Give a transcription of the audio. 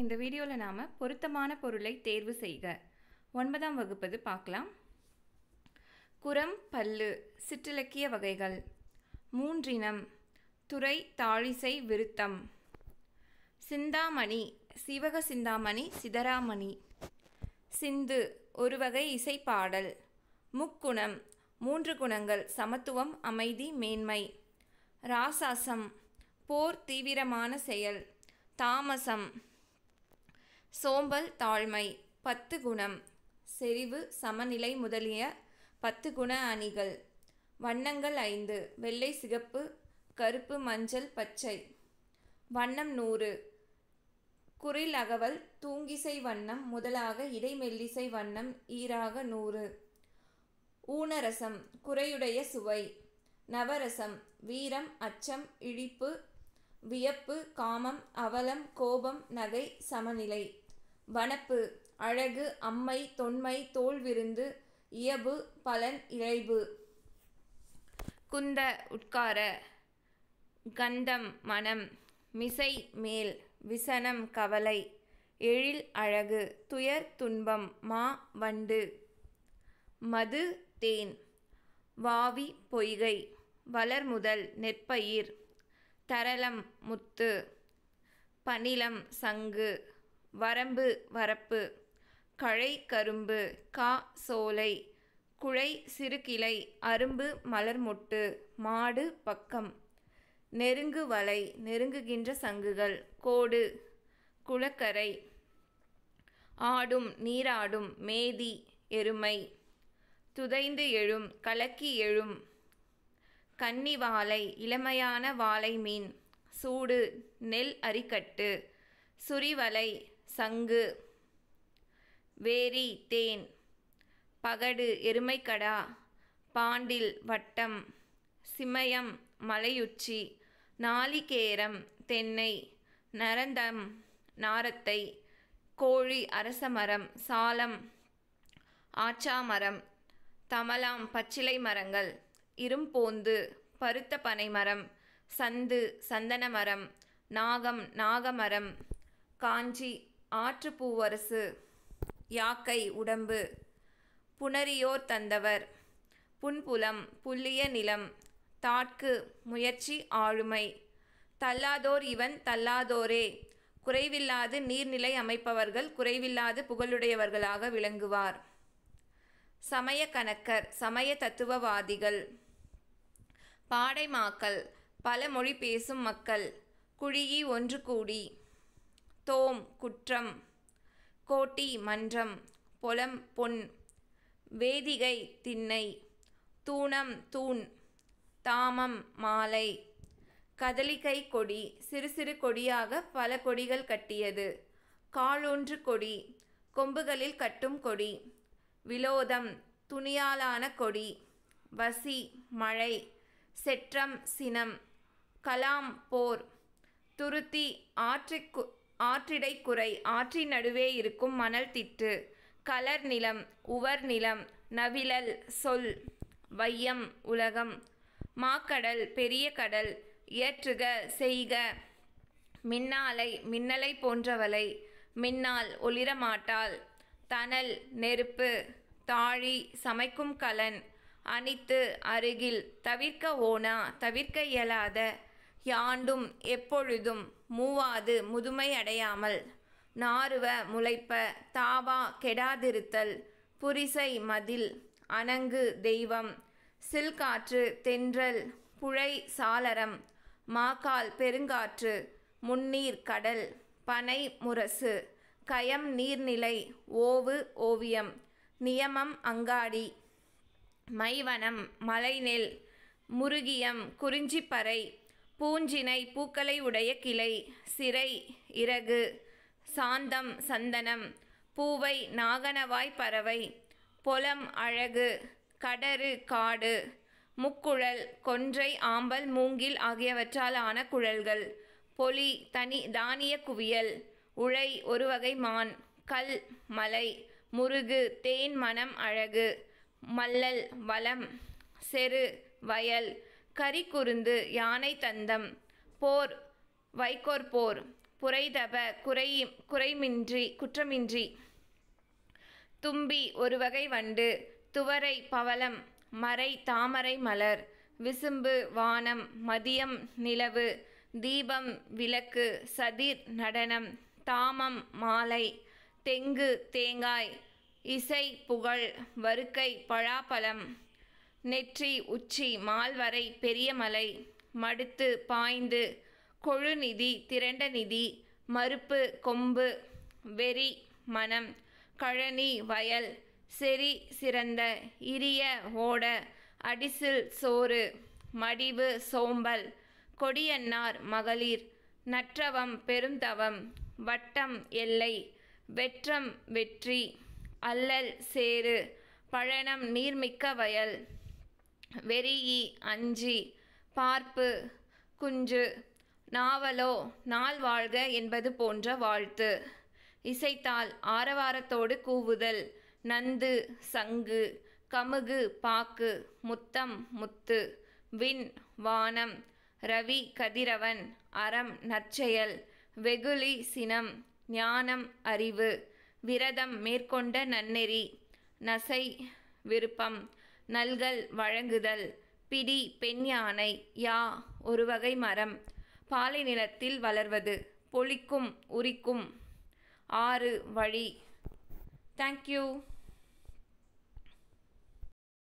இந்த வீடியோவில் நாம் பொருத்தமான பொருளை தேர்வு செய்க 9ஆம் வகுப்பது பார்க்கலாம். குரம் பல்லு சிற்றிலக்கிய வகைகள். மூன்றினம். துறை தாழிசை விருத்தம். சிந்தாமணி சீவக சிந்தாமணி சிதறாமணி. சிந்து ஒரு வகை இசைப்பாடல். முக்குணம் மூன்று குணங்கள் சமத்துவம் அமைதி மேன்மை. ராசாசம் போர் தீவிரமான செயல். தாமசம் சோம்பல் தாழ்மை. 10 குணம் செறிவு சமநிலை முதலிய 10 குண அணிகள். வண்ணங்கள் 5. வெள்ளை சிகப்பு கருப்பு மஞ்சள் பச்சை. வண்ணம் 100. குறில் அகவல் தூங்கிசை வண்ணம் முதலாக இடைமெல்லிசை வண்ணம் ஈராக 100. ஊனரசம் குறையுடைய சுவை. நவரசம் வீரம் அச்சம் இழிப்பு வியப்பு காமம் அவலம் கோபம் நகை சமநிலை. வனப்பு அழகு அம்மை தொன்மை தோல்விருந்து இயபு பலன் இழைபு. குந்த உட்கார. கந்தம் மனம். மிசை மேல். விசனம் கவலை. எழில் அழகு. துயர் துன்பம். மா வண்டு. மது தேன். வாவி பொய்கை. வளர்முதல் நெற்பயிர். தரளம் முத்து. பனிலம் சங்கு. வரம்பு வரப்பு. கழை கரும்பு. கா சோலை. குழை சிறுகிளை. அரும்பு மலர்மொட்டு. மாடு பக்கம். நெருங்கு வலை நெருங்குகின்ற சங்குகள். கோடு குளக்கரை. ஆடும் நீராடும். மேதி எருமை. துதைந்து எழும் கலக்கி எழும். கன்னி வாலை இளமையான வாலை மீன். சூடு நெல் அரிக்கட்டு. சுரிவலை சங்கு. வேரி தேன். பகடு எருமைக்கடா. பாண்டில் வட்டம். சிமயம் மலையுச்சி. நாளிகேரம் தென்னை. நரந்தம் நாரத்தை. கோழி அரசமரம். சாலம் ஆச்சாமரம். தமலாம் பச்சிலை மரங்கள். இரும்போந்து பருத்த பனைமரம். சந்து சந்தனமரம். நாகம் நாகமரம். காஞ்சி ஆற்றுப்பூவரசு. யாக்கை உடம்பு. புணரியோர் தந்தவர். புன்புலம் புல்லிய நிலம். தாட்கு முயற்சி ஆளுமை. தள்ளாதோர் இவன் தள்ளாதோரே. குறைவில்லாது நீர்நிலை அமைப்பவர்கள் குறைவில்லாது புகழுடையவர்களாக விளங்குவார். சமய கணக்கர் சமய தத்துவவாதிகள். பாடைமாக்கள் பல மொழி பேசும் மக்கள். குழியி ஒன்று கூடி. தோம் குற்றம். கோட்டி மன்றம். பொலம் பொன். வேதிகை திண்ணை. தூணம் தூண். தாமம் மாலை. கதலிகை கொடி சிறு சிறு கொடியாக பல கொடிகள் கட்டியது. காலொன்று கொடி கொம்புகளில் கட்டும் கொடி. விலோதம் துணியாலான கொடி. வசி மழை. செற்றம் சினம். கலாம் போர். துருத்தி ஆற்றிடைக்குறை ஆற்றின் நடுவே இருக்கும் மணல் திட்டு. கலர் நிலம் உவர் நிலம். நவிழல் சொல். வையம் உலகம். மாக்கடல் பெரிய கடல். இயற்றுக செய்க. மின்னாலை மின்னலை போன்றவளை. மின்னால் ஒளிரமாட்டாள். தணல் நெருப்பு. தாழி சமைக்கும் கலன். அனித்து அருகில். தவிர்க்க ஓனா தவிர்க்க இயலாத. யாண்டும் எப்பொழுதும். மூவாது முதுமை அடையாமல். நாறுவ முளைப்ப. தாவா கெடாதிருத்தல். புரிசை மதில். அணங்கு தெய்வம். சில்காற்று தென்றல். புழை சாளரம். மாக்கால் பெருங்காற்று. முன்னீர் கடல். பனை முரசு. கயம் நீர்நிலை. ஓவு ஓவியம். நியமம் அங்காடி. மைவனம் மலைநெல். முருகியம் குறிஞ்சிப்பறை. பூஞ்சினை பூக்களை உடைய கிளை. சிறை இறகு. சாந்தம் சந்தனம். பூவை நாகனவாய் பறவை. பொலம் அழகு. கடறு காடு. முக்குழல் கொன்றை ஆம்பல் மூங்கில் ஆகியவற்றால் ஆன குழல்கள். பொலி தனி தானிய குவியல். உழை ஒரு வகை மான். கல் மலை. முருகு தேன் மனம் அழகு. மல்லல் வளம். செரு வயல். கரிக்குருந்து யானை தந்தம். போர் வைக்கோற் போர். புரைதப குற்றமின்றி. தும்பி ஒரு வகை வண்டு. துவரை பவளம். மறை தாமரை மலர். விசும்பு வானம். மதியம் நிலவு. தீபம் விளக்கு. சதிர் நடனம். தாமம் மாலை. தெங்கு தேங்காய். இசை புகழ். வருக்கை பழாப்பழம். நெற்றி உச்சி மால்வரை பெரிய மலை. மடுத்து பாய்ந்து. கொழுநிதி திரண்ட நிதி. மருப்பு கொம்பு. வெறி மனம். கழனி வயல். செறி சிறந்த. இரிய ஓட. அடிசில் சோறு. மடிவு சோம்பல். கொடியன்னார் மகளிர். நற்றவம் பெருந்தவம். வட்டம் எல்லை. வெற்றம் வெற்றி. அல்லல் சேறு. பழனம் நீர்மிக்க வயல். வெறியி அஞ்சி. பார்ப்பு குஞ்சு. நாவலோ நாள் வாழ்க என்பது போன்ற வாழ்த்து. இசைத்தால் ஆரவாரத்தோடு கூவுதல். நந்து சங்கு. கமுகு பாக்கு. முத்தம் முத்து. விண் வானம். ரவி கதிரவன். அறம் நற்செயல். வெகுளி சினம். ஞானம் அறிவு. விரதம் மேற்கொண்ட நன்னெறி. நசை விருப்பம். நல்கல் வழங்குதல். பிடி பெண் யானை. யா ஒரு வகை மரம். பாலை நிலத்தில் வளர்வது. பொழிக்கும் உரிக்கும். ஆறு வழி. தேங்க்யூ.